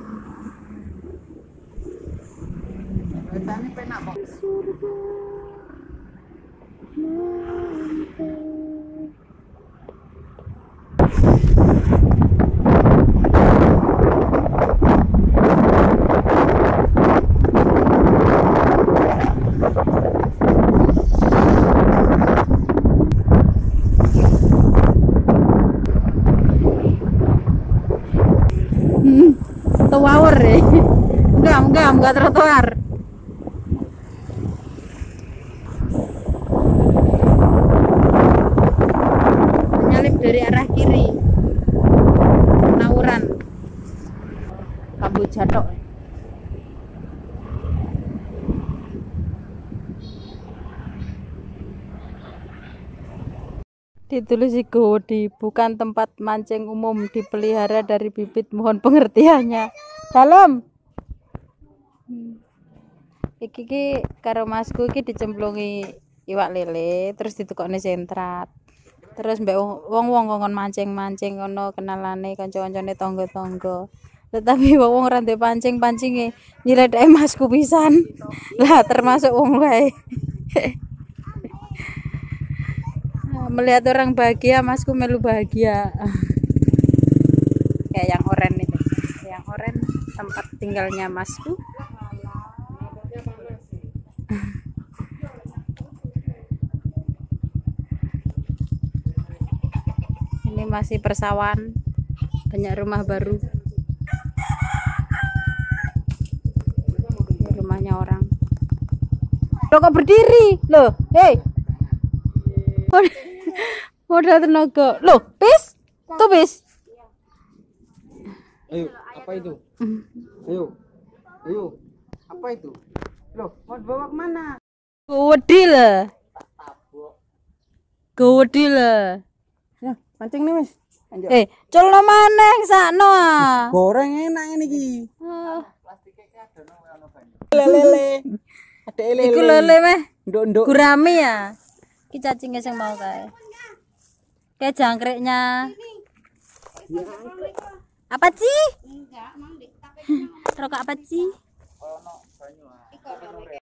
Tani penak kok. Tower ya. Enggak trotoar. Menyalip dari arah kiri. Nauran. Kabut Jatok. Ditulis Gowedi, bukan tempat mancing umum, dipelihara dari bibit, mohon pengertiannya. Dalam. Iki karo masku iki dicemplungi iwak lele, terus ditukokne sentrat. Terus mbek wong-wong kongkon mancing-mancing ngono kenalane kanca-kancane tangga-tangga. Tetapi wong ora ndek pancing-pancinge nyledheke masku pisan. Lah termasuk wong wae. Melihat orang bahagia, masku melu bahagia. Kayak yang oren itu. Yang oren tempat tinggalnya masku. Ini masih persawahan, banyak rumah baru. Ini rumahnya orang. Loh kok berdiri? Loh, hei. Modal tenaga. Loh, bis? Tuh bis. Ayo, apa itu? Ayo. Ayo. Apa itu? Loh, mau dibawa kemana? Gede lah. Gede lah. Ya, mancing nih, Mas. Lanjut. Colno maneh sakno ah. Goreng enak ini iki. Lele. Lele. Ada lele. Iku lele meh. Nduk-nduk. Gurami ya. Ki cacingnya sing mau kae. Kayak jangkriknya. Apa sih? Rokok apa sih?